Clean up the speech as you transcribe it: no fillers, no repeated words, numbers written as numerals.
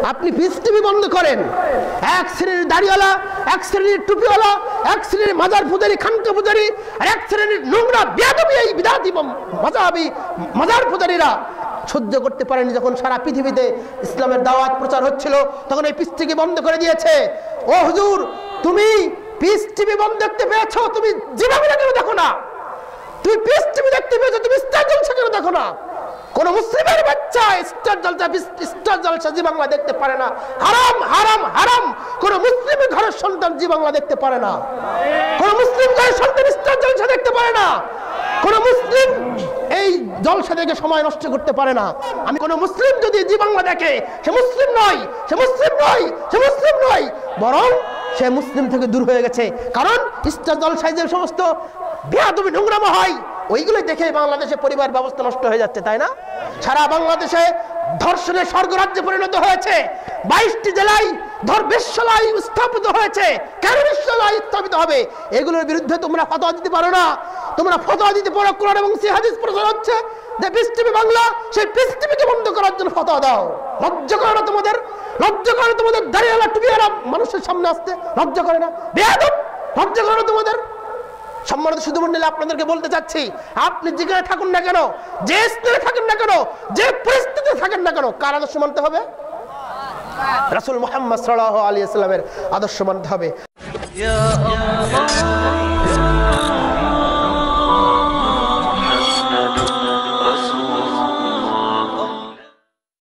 আপনি piece TV বন্ধ করেন, এক শ্রেণীর দাড়িওয়ালা, এক শ্রেণীর টুপিওয়ালা, এক শ্রেণীর মাজার পূজারী, খানকা পূজারী, আর এক শ্রেণীর নোংরা বেয়াদবি এই বিদাতি মাযহাবী মাজার পূজারীরা সহ্য করতে পারেনি। যখন সারা পৃথিবীতে ইসলামের দাওয়াত প্রচার হচ্ছিল তখন এই পিস টিভি বন্ধ করে দিয়েছে। ও হুজুর, তুমি পিস টিভি বন্ধ দেখতে পেয়েছো, তুমি জি বাংলা কেন দেখো না? তুমি পিস টিভি দেখতে পেয়েছো, তুমি স্টার জলসা কেন দেখো না? কোন মুসলিমের বাচ্চা স্টার জলসা জি বাংলা দেখতে পারে না। হারাম হারাম হারাম। কোন মুসলিম ঘরের সন্তান জি বাংলা দেখতে পারে না। কোন মুসলিম ঘরের সন্তান স্টার জলসা দেখতে পারে না। কোন মুসলিম এই জলসা দেখে সময় নষ্ট করতে পারে না। আমি কোন মুসলিম যদি জি বাংলা দেখে, সে মুসলিম নয়, সে মুসলিম নয়, সে মুসলিম নয়, বরং সে মুসলিম থেকে দূর হয়ে গেছে। কারণ স্টার জলসায় যে সমস্ত বেয়াদবি নোংরামো হয়, ওইগুলো দেখে বাংলাদেশে পরিবার ব্যবস্থা নষ্ট হয়ে যাচ্ছে, তাই না? সারা বাংলাদেশে ধর্ষণের স্বর্গরাজ্যে পরিণত হয়েছে। 22টি জেলায় বেশ্যালয় স্থাপিত হয়েছে। কেন বেশ্যালয় স্থাপিত হবে? এগুলোর বিরুদ্ধে তোমরা ফতোয়া দিতে পারো না। তোমরা ফতোয়া দিতে পারো, কোরআন এবং হাদিস প্রচার হচ্ছে যে পিস টিভি বাংলা, সেই পিস টিভিকে বন্ধ করার জন্য ফতোয়া দাও। লজ্জা করে না তোমাদের? লজ্জা করে না তোমাদের? দাঁড়িয়েলা টুপিওয়ালা মানুষের সামনে আসতে লজ্জা করে না? বেয়াদব, লজ্জা করে না তোমাদের? সম্মানিত সুধীমণ্ডলী, আপনাদেরকে বলতে চাচ্ছি, আপনি যেখানে থাকুন না কেন, যে স্থানে থাকেন না কেন, যে পরিস্থিতিতে থাকেন না কেন, কার আদর্শ মানতে হবে? রাসূল মুহাম্মদ সাল্লাল্লাহু আলাইহি ওয়াসাল্লামের আদর্শ মানতে হবে।